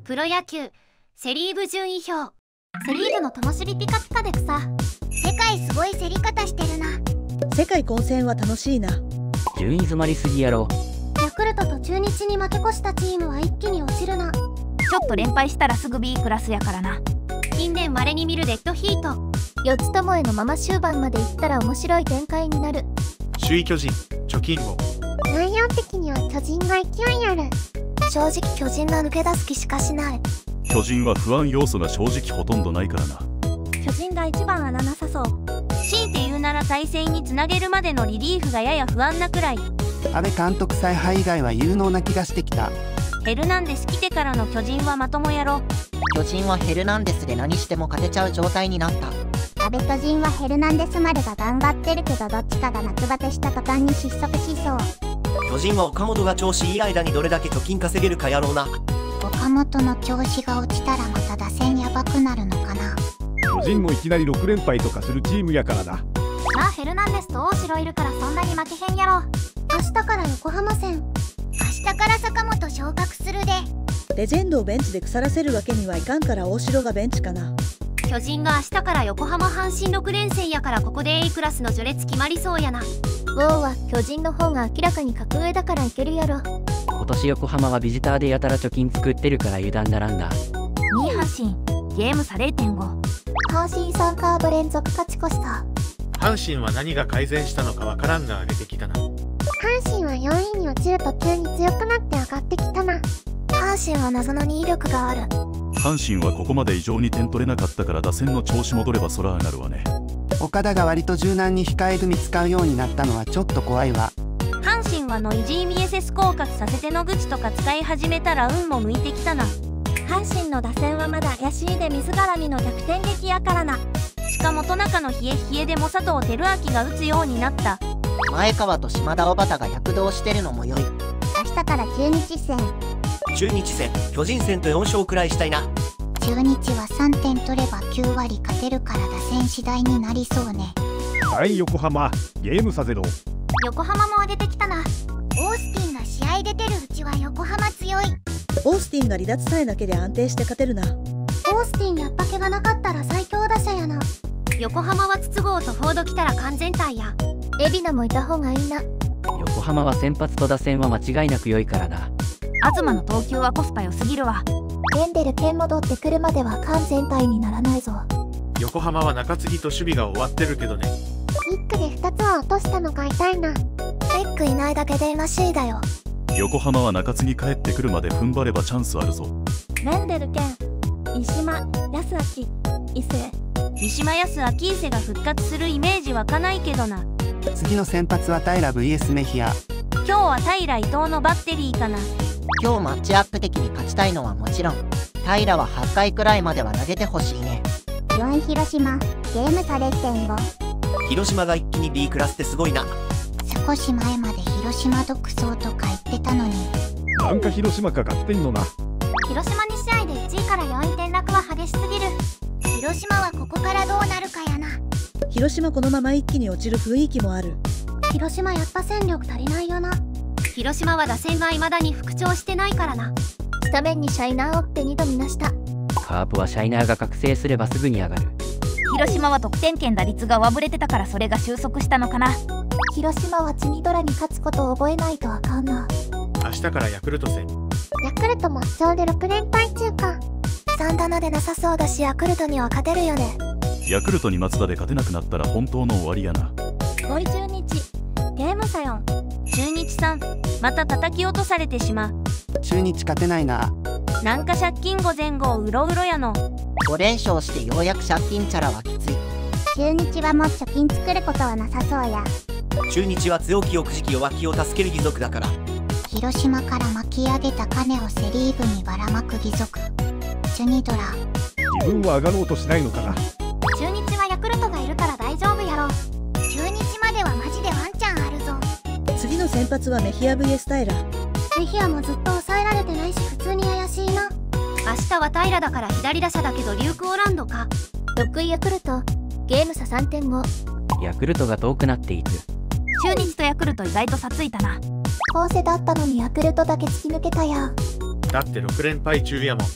プロ野球セリーグ順位表。セリーグの灯火ピカピカで草。 世界すごい競り方してるな。 世界混戦は楽しいな。 順位詰まりすぎやろ。 ヤクルトと中日に負け越したチームは一気に落ちるな。 ちょっと連敗したらすぐ B クラスやからな。 近年稀に見るデッドヒート。 四つ巴のまま終盤までいったら面白い展開になる。 首位巨人貯金王。 内容的には巨人が勢いある。 正直巨人が抜け出す気しかしない。 巨人は不安要素が正直ほとんどないからな。 巨人が一番穴なさそう。 強いて言うなら対戦につなげるまでのリリーフがやや不安なくらい。 阿部監督采配以外は有能な気がしてきた。 ヘルナンデス来てからの巨人はまともやろ。 巨人はヘルナンデスで何しても勝てちゃう状態になった。 阿部巨人はヘルナンデス丸が頑張ってるけど、どっちかが夏バテした途端に失速しそう。 巨人は岡本が調子いい間にどれだけ貯金稼げるかやろうな。 岡本の調子が落ちたらまた打線やばくなるのかな。 巨人もいきなり6連敗とかするチームやからな。 まあヘルナンデスと大城いるからそんなに負けへんやろ。明日から横浜戦。 明日から坂本昇格するで。 レジェンドをベンチで腐らせるわけにはいかんから大城がベンチかな。 巨人が明日から横浜阪神6連戦やから、ここで A クラスの序列決まりそうやな。 ウォーは巨人の方が明らかに格上だからいけるやろ。 今年横浜はビジターでやたら貯金作ってるから油断ならんだ。 2位阪神、ゲーム差 0.5。 阪神3カード連続勝ち越した。 阪神は何が改善したのかわからんが上げてきたな。 阪神は4位に落ちると急に強くなって上がってきたな。 阪神は謎の2位力がある。 阪神はここまで異常に点取れなかったから打線の調子戻れば空上がるわね。 岡田が割と柔軟に控え組使うようになったのはちょっと怖いわ。 阪神はノイジーミエセス降格させて野口とか使い始めたら運も向いてきたな。 阪神の打線はまだ怪しいで水絡みの逆転劇やからな。 しかも戸中の冷え冷えでも佐藤輝明が打つようになった。 前川と島田小畑が躍動してるのも良い。 明日から中日戦。 中日戦巨人戦と4勝くらいしたいな。 中日は3点取れば9割勝てるから打線次第になりそうね。 はい横浜ゲーム差0。 横浜も上げてきたな。 オースティンが試合出てるうちは横浜強い。 オースティンが離脱さえなけで安定して勝てるな。 オースティンやっぱけがなかったら最強打者やな。横浜は筒香とフォード来たら完全体や。 海老名もいた方がいいな。 横浜は先発と打線は間違いなく良いからな。 東の投球はコスパ良すぎるわ。 ゲンデル剣戻ってくるまでは完全体にならないぞ。 横浜は中継ぎと守備が終わってるけどね。 ビッグで2つは落としたのが痛いな。 ビッグいないだけでらしいだよ。 横浜は中継ぎ帰ってくるまで踏ん張ればチャンスあるぞ。 レンデル剣、三島、安明、伊勢。 三島康明伊勢が復活するイメージ湧かないけどな。 次の先発は平 vs メヒア。 今日は平伊藤のバッテリーかな。 今日マッチアップ的に勝ちたいのはもちろん、平は8回くらいまでは投げてほしいね。 4位広島、ゲーム差 0.5。 広島が一気に B クラスってすごいな。 少し前まで広島独走とか言ってたのに。 なんか広島かかってんのな。 広島2試合で1位から4位転落は激しすぎる。 広島はここからどうなるかやな。 広島このまま一気に落ちる雰囲気もある。 広島やっぱ戦力足りないよな。広島は打線が未だに復調してないからな。 スタメンにシャイナーをって2度見ました。 カープはシャイナーが覚醒すればすぐに上がる。 広島は得点圏打率が上振れてたからそれが収束したのかな。 広島はチニドラに勝つことを覚えないとあかんな。 明日からヤクルト戦。 ヤクルトも不調で6連敗中か。 3棚でなさそうだしヤクルトには勝てるよね。 ヤクルトに松田で勝てなくなったら本当の終わりやな。 5位中日、ゲーム差4。 中日さん、また叩き落とされてしまう。 中日勝てないな。 なんか借金後前後うろうろやの。 5連勝してようやく借金チャラはきつい。 中日はもう貯金作ることはなさそうや。 中日は強気をくじき弱気を助ける義足だから。 広島から巻き上げた金をセリーグにばらまく義足。チュニドラ。 自分は上がろうとしないのかな。 中日はヤクルトがいるから大丈夫やろ。 中日まではマジでワンチャンあるぞ。 次の先発はメヒア vs 平。 メヒアもずっと抑えられてないし普通に怪しいな。明日は平だから左打者だけどリューク・オランドか。 6位ヤクルト、ゲーム差 3.5。 ヤクルトが遠くなっていく。 中日とヤクルト意外と差ついたな。 構成だったのにヤクルトだけ突き抜けたや。 だって6連敗中やもん。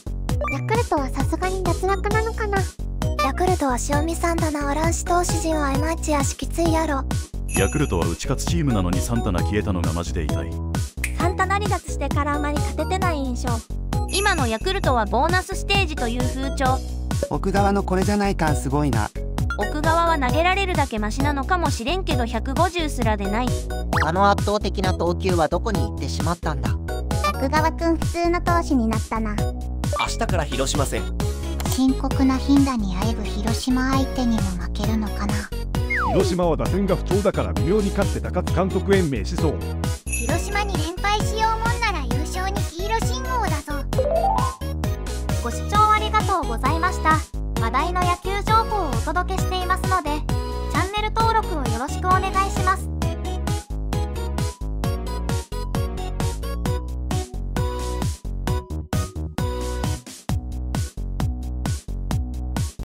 ヤクルトはさすがに脱落なのかな。 ヤクルトは塩見さんだな。卵子投手陣はいまいちやしきついやろ。 ヤクルトは打ち勝つチームなのにサンタナ消えたのがマジで痛い。 サンタナ離脱してからあまり勝ててない印象。 今のヤクルトはボーナスステージという風潮。 奥側のこれじゃない感すごいな。 奥側は投げられるだけマシなのかもしれんけど150すらでない。 あの圧倒的な投球はどこに行ってしまったんだ。 奥川くん普通の投手になったな。 明日から広島戦。 深刻な頻打にあえぐ広島相手にも負けるのかな。 広島は打線が不調だから微妙に勝って高津監督延命しそう。 広島に連